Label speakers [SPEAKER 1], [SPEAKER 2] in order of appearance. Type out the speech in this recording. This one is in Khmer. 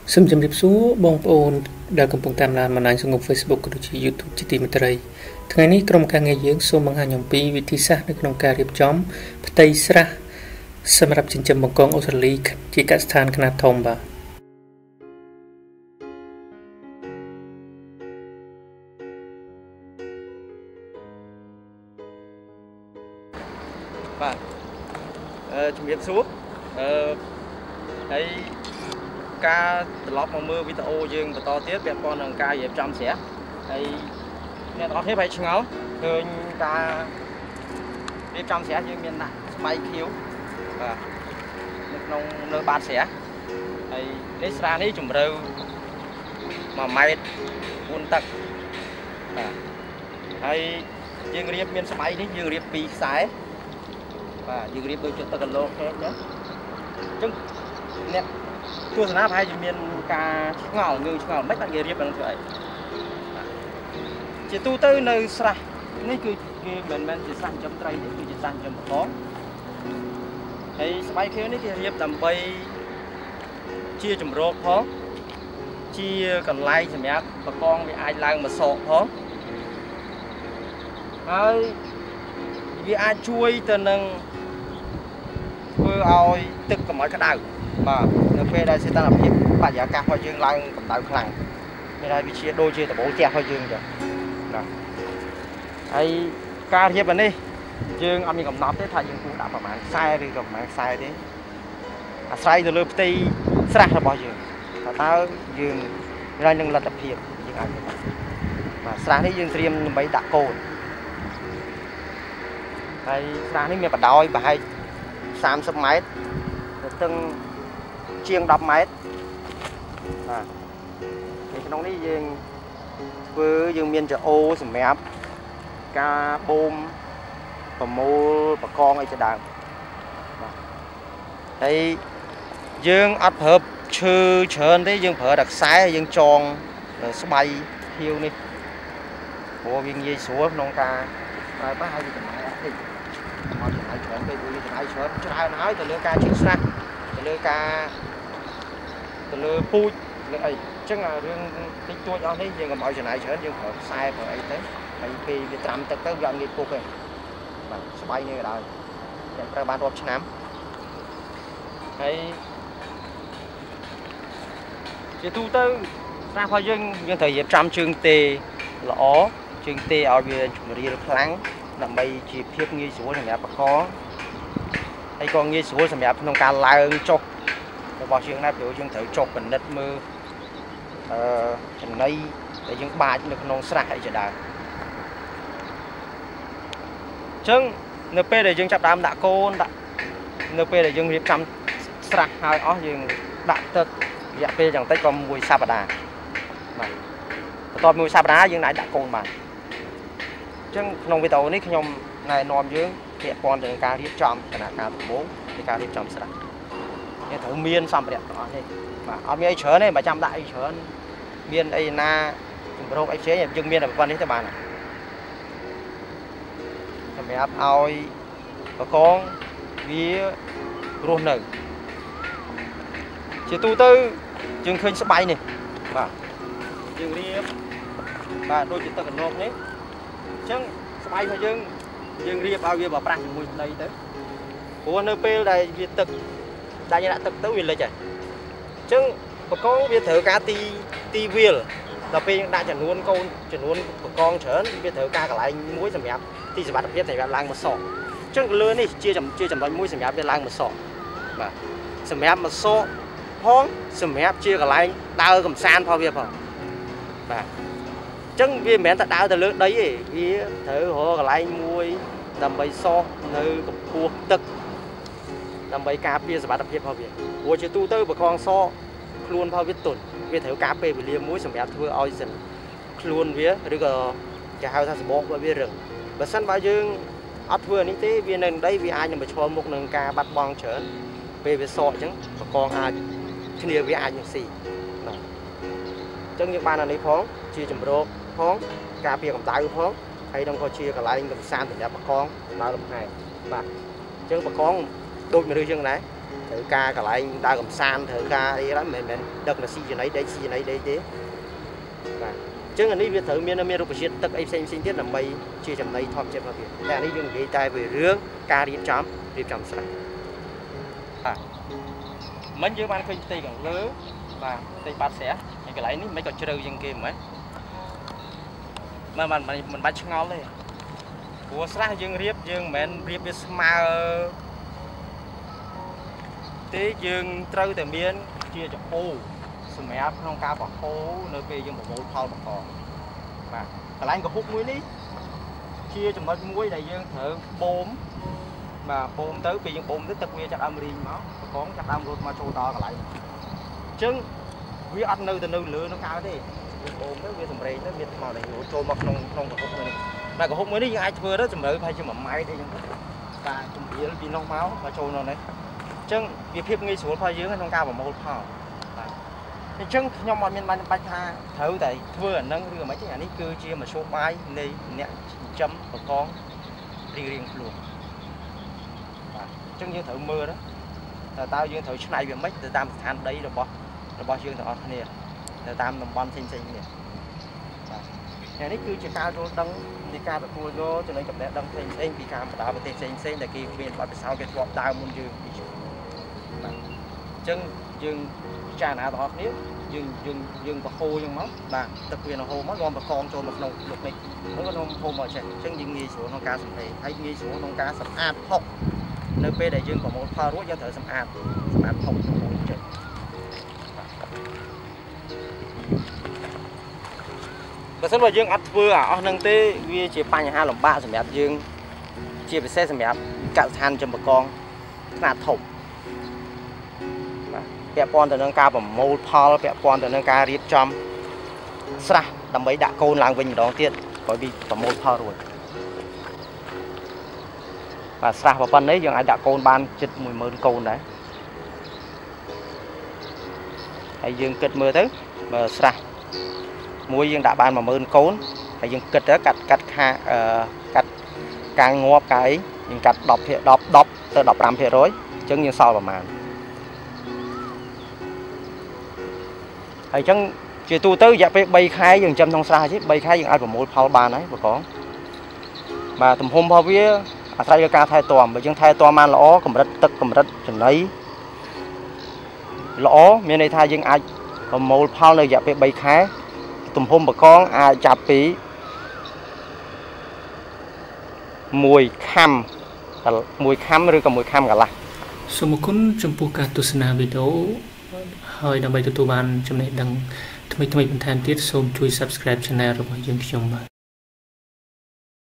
[SPEAKER 1] Sum chấm điệp số bong ôn đã cầm bông tam lan mà nãy dùng Facebook của chị YouTube chỉ tìm thấyថ្ងៃនេះក្រុមការងារយើងសូមបង្ហាញអំពីវិធីសាស្ត្រនៅក្នុងការរៀបចំផ្ទៃស្រះសម្រាប់ចិញ្ចឹមបង្កងអូស្ត្រាលីជាកសិដ្ឋានខ្នាតធំបាទ
[SPEAKER 2] ជំរាបសួរហើយការត្រឡប់មកមើលវីដេអូយើងបន្តទៀតពាក់ព័ន្ធនឹងការរៀបចំស្រះហើយអ្នកទាំងអស់គ្នាប្រហែលឆ្ងល់ឃើញការរៀបចំស្រះយើងមានដាក់ស្បែកខៀវបាទនៅក្នុងនៅបាតស្រះហើយនេះស្រះនេះជម្រៅ1 ម៉ែត្រ 4 តឹកបាទហើយយើងរៀបមានស្បែកនេះយើងរៀប2 ខ្សែបាទយើងរៀបដូចទឹកគីឡូខេកចឹងអ្នកទស្សនាប្រហែលជាមានការឆ្ងល់ងឿងឆ្ងល់មិនបាច់គេរៀបនឹងធ្វើអីជាទូទៅនៅស្រះនេះគឺគេមិនមែនជាស្រះចិញ្ចឹមត្រីទេគឺជាស្រះចិញ្ចឹមបង្កងហើយស្បែកខៀវនេះគេរៀបដើម្បីជាជំរកផងជាកន្លែងសម្រាប់បង្កងវាអាចឡើងមកសក់ផងហើយវាអាចជួយទៅនឹងធ្វើឲ្យទឹកកុំឲ្យក្តៅបាទនៅពេលដែលសីតុណ្ហភាពបរិយាកាសរបស់យើងឡើងកម្ដៅខ្លាំងមានតែវាជាដូចជាដបូលផ្ទះរបស់យើងចឹងណាហើយការរៀបនេះយើងអត់មានកំណត់ទេថាយើងគួរដាក់ប្រហែលខ្សែឬក៏ប្រហែលខ្សែទេអាស្រ័យទៅលើផ្ទៃស្រះរបស់យើងថាតើយើងរញនឹងលទ្ធភាពយើងអាចបាទស្រះនេះយើងត្រៀមដើម្បីដាក់កូនហើយស្រះនេះមានបណ្ដោយប្រហែល30 ម៉ែត្រទៅស្ទឹងជាង10 ម៉ែត្របាទនៅក្នុងនេះយើងធ្វើយើងមានចោសម្រាប់ការបូមប្រមូលបកងអីជាដើមបាទហើយយើងអត់ប្រើឈើច្រើនទេយើងប្រើតែខ្សែយើងចងស្បៃខៀវនេះព្រោះវាងាយស្រួលក្នុងការប្រើប្រាស់ហើយវាចំណាយអត់តិចមកចំណាយច្រើនពេកវាចំណាយច្រើនហើយទៅលើការជិះស្រះទៅលើពូជលើអីអញ្ចឹងរឿងតិចតួចអស់នេះយើងកុំឲ្យចំណាយច្រើនយើងប្រើខ្សែប្រើអីទៅហើយពេលវាត្រាំទឹកទៅវាអត់ងាយពុកទេបាទស្បៃនេះក៏ដោយយើងប្រើបានរាប់ឆ្នាំហើយជាទូទៅស្រះរបស់យើងត្រូវរៀបចំជើងទេល្អជើងទេឲ្យវាជំរាលខ្លាំងដើម្បីជាភាពងាយស្រួលសម្រាប់បកហើយក៏ងាយស្រួលសម្រាប់ក្នុងការឡើងចុះរបស់យើងដែរព្រោះយើងត្រូវចុះពិនិត្យមើលចំណីដែលយើងបាចនៅក្នុងស្រះអីជាដើមអញ្ចឹងនៅពេលដែលយើងចាប់ដើមដាក់កូនដាក់នៅពេលដែលយើងរៀបចំស្រះហើយអស់យើងដាក់ទឹករយៈពេលយ៉ាងតិចក៏1 សប្តាហ៍បាទបន្ទាប់1 សប្តាហ៍យើងអាចដាក់កូនបានអញ្ចឹងក្នុងវីដេអូនេះខ្ញុំណែនាំយើងពាក់ព័ន្ធទៅនឹងការរៀបចំដំណើរការដំបូងនៃការរៀបចំស្រះយើងត្រូវមានសម្ភារៈទាំងអស់នេះបាទអត់មានអីច្រើនទេបើចាំដាក់អីច្រើនមានអីណាជំរកអីផ្សេងយើងមានតែប៉ុណ្្នេះទៅបានសម្រាប់ឲ្យបកងវារស់នៅជាទូទៅយើងឃើញស្បៃនេះបាទយើងរៀបបាទដូចជាទឹកកណ្ដុកនេះអញ្ចឹងស្បៃរបស់យើងរៀបឲ្យវាបប្រាស់ជាមួយដីទៅព្រោះនៅពេលដែលវាទឹកដាក់ទឹកទៅវាលិចហើយអញ្ចឹងបកងវាត្រូវការទីវាលដល់ពេលយើងដាក់ចំនួនកូនចំនួនបកងច្រើនវាត្រូវការកន្លែងមួយសម្រាប់ទីសុវត្ថិភាពសម្រាប់ឡើងមកសក់អញ្ចឹងលើនេះជាចំណុចមួយសម្រាប់វាឡើងមកសក់បាទសម្រាប់មកសក់ផងសម្រាប់ជាកន្លែងដើរកំសាន្តផងវាផងបាទអញ្ចឹងវាមិនមែនតែដើរទៅលើដីទេវាត្រូវរកកន្លែងមួយដើម្បីសក់នៅកម្ពស់ទឹកដើម្បីការពារសុវត្ថិភាពរបស់វាព្រោះជាទូទៅបកងសក់ខ្លួនរបស់វាទន់វាត្រូវការពេលវេលាមួយសម្រាប់ធ្វើឲ្យខ្លួនវាឬក៏គេហៅថាសបករបស់វារឹងបើសិនបើយើងអត់ធ្វើនេះទេវានៅដីវាអាចនឹងប្រឈមមុខនឹងការបាត់បង់ច្រើនពេលវាសក់អញ្ចឹងបកងអាចគ្នាវាអាចនឹងស៊ីបាទអញ្ចឹងយើងបានអានេះផងជាជំរកផងការពារកម្ដៅផងហើយនឹងក៏ជាកន្លែងកំសាន្តសម្រាប់បកងដើរលំហែបាទអញ្ចឹងបកងដូចមនុស្សយើងដែរ thử ca cả lại ta cầm san thử ca đi lắm mình đợt là xì này đây thế và chứ anh ấy việc thử miền Nam Rục Việt tất ấy xem tiết là mây chia chấm đây thom chép vào việc để anh ấy dùng cái tay về rương ca điệp chấm sạch mình với ban khơi tây càng lớn và tây bát xẻ những cái lấy mấy còn chơi dân kia mấy mà mình bắt ngon lên của xã dương riệp dương mền riệp biết mà thế dương trâu từ miền chia cho ô sum ép không cao bọc ô nơi về dương một bộ thau bọc cỏ mà cái anh có hút muối đi chia cho mấy muối này dương thử bom mà bom tới vì dương bom tới tập nguyên chắc âm đi máu có chắc âm luôn mà trâu to cả lại trứng vì ăn nơi từ nơi lửa nó cao thế bom tới vì thầm rây nó biết màu này nó trôi mọc không có hút muối mà có hút muối đi ai vừa đó chừng đợi phải chừng mà máy đây và chừng bia vì nông máu và trôi nó đấy chừng việc hiệp nghi xuống phải dưới không cao vào một thảo chừng nhưng mà miền Bắc tha thử tại vừa nâng đưa mấy cái này cứ chia mà số máy này nè chấm và con riêng luôn chừng như thử mưa đó tao dương thử này về mấy từ tam than đấy rồi bỏ dương thử nè từ tam đồng bon xinh nè nhà này cứ chỉ cao cho đăng đi cao được cua vô cho nên chụp đẹp đăng xinh bị cam đào một tên xinh là kia bên bắt sau cái vọt đào muốn dương chân dương trà nã đó nếu dương và khô dương máu và tập quyền là hồ mất gom và con cho một nông lục này nó có nông hồ mà chạy chân dương nghi xuống nông cá sầm này hay nghi xuống nông cá sầm an học nơi bên đại dương có một pha rúa do thợ sầm an học và sân vào dương ăn vừa ở nâng tê vì chỉ ba nhà hai làm ba sầm đẹp dương chỉ phải xe sầm đẹp cạo than cho một con là thủng bẹp pon từ nâng cao bằng mô pol bẹp pon từ nâng cao riết chom sa đầm mấy đã côn làng vinh đó tiết bởi vì bằng mô pol rồi và sa và phân đấy dương ai đã côn ban chật mùi mơ côn đấy hay dương kịch mưa tới mà sa muối dương đã ban mà mơn côn hay dương kịch đó cắt càng ngọt cái dương cắt đọc từ đọc 5% chứng như sau là màn hay chẳng chỉ tu tới dẹp bay khai dừng châm trong xa chứ bay khai dừng ai của một phao bàn đấy và có mà tầm hôm phao vía thay ca thay toàn bởi chân thay toàn man lõ cầm rất chừng đấy lõ miền này thay dừng ai còn một phao này dẹp bay khai tầm hôm bà con ai chạp tí mùi khăm rồi còn mùi khăm cả là
[SPEAKER 1] số một con trong bộ cả tu sna video hơiដើម្បីទទួលបានចំណេះដឹងថ្មីៗបន្ថែមទៀតសូមជួយ subscribe channel របស់យើងខ្ញុំបាទ